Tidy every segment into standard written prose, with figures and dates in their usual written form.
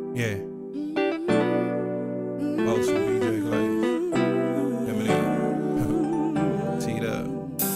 Yeah. Most of BJ Glaze. Eminem. Teed up.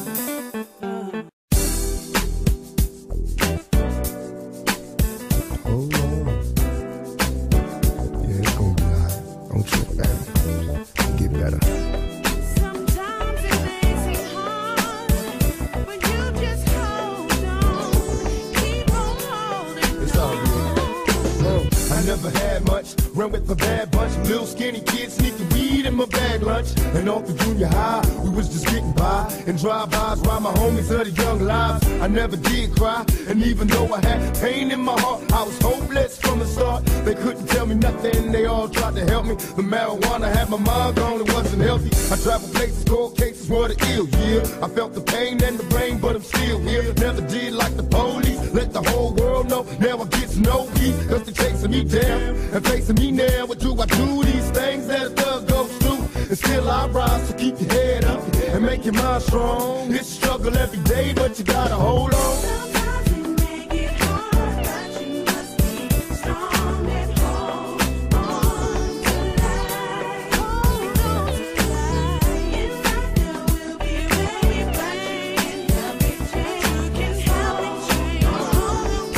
Hold on. Yeah, it's gonna be alright. Don't trip, baby. Get better. Sometimes it may seem hard, but you just hold on. Keep on holding It's all good. I never had much, run with a bad bunch. Little skinny kids sneaking weed in my bag lunch. And off the junior high, we was just getting by. And drive-bys while my homies of the young lives. I never did cry, and even though I had pain in my heart, I was hopeless from the start. They couldn't tell me nothing, they all tried to help me. The marijuana had my mind gone, it wasn't healthy. I traveled places, cold cases were the ill, yeah. I felt the pain and the brain, but I'm still here. Never did like the police, let the whole world know. Now I get no peace, cause they're chasing me down and facing me now. What do I do? These things that a thug goes through, and still I rise. So keep your head up and make your mind strong. It's a struggle every day, but you gotta hold on. Sometimes it may get hard, but you must be strong and hold on to life. Hold on to life. In fact, there will be a way in the picture. You can help it change. Hold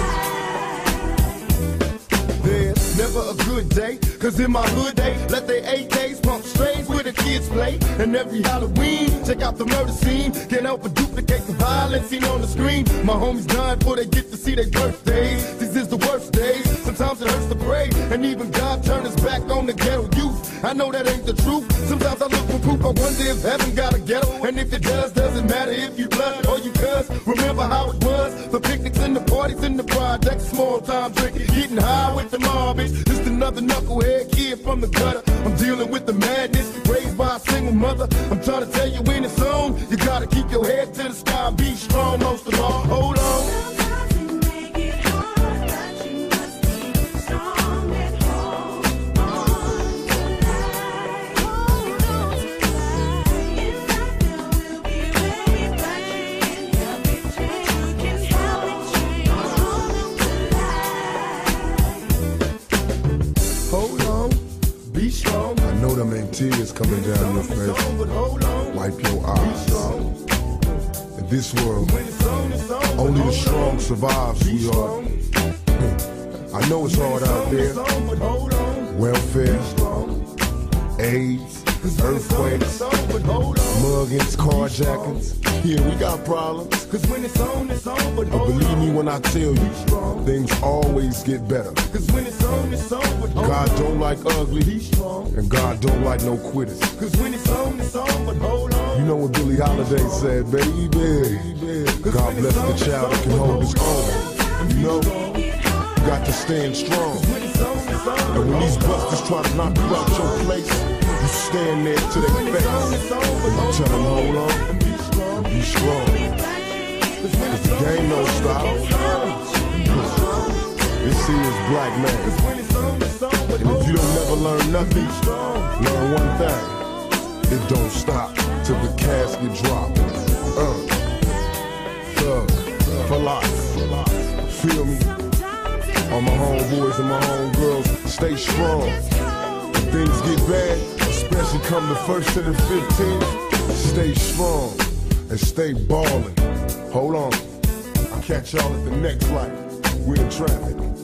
on to life. There's never a good day, cause in my hood they let their AKs pump strays where the kids play. And every Halloween, check out the murder scene. Can't help but duplicate the violence seen on the screen. My homies dying before they get to see their birthdays. These is the worst days, sometimes it hurts to pray. And even God turned his back on the ghetto youth. I know that ain't the truth, sometimes I look for proof. I wonder if heaven got a ghetto, and if it does, doesn't matter if you blood or you cuz. Remember how it was, the picnics and the parties in the projects, small time drinking, getting high with the mob. It's just another knucklehead kid from the gutter. I'm dealing with the madness, raised by a single mother. I'm trying to tell you when it's on, you gotta keep your head to the sky and be strong most of all. Hold on. Sometimes it may get hard, but you must be strong and hold on to life. Hold on to life. In fact, there will be a way in the picture. You can help it change. Hold on to life. Hold on, be strong. I know them ain't tears coming down your face. Wipe your eyes. In this world, only the strong survive, sweetheart. I know it's hard out there. Welfare, AIDS, earthquakes, muggings, carjackings. Yeah, we got problems. But believe me when I tell you, things always get better. God don't like ugly, and God don't like no quitters. You know what Billie Holiday said, baby? God bless the child that can hold his own. You know, you got to stand strong. And when these busters try to knock you out your place, you stand there to their face. And you tell them, hold on, and be strong. Cause the game don't stop. This here is Black Man. And if you don't never learn nothing, learn one thing. It don't stop till the casket drop. Thug for life. Feel me? All my homeboys and my homegirls, stay strong. When things get bad, especially come the 1st to the 15th, stay strong and stay ballin'. Hold on, I'll catch y'all at the next light. We're in traffic.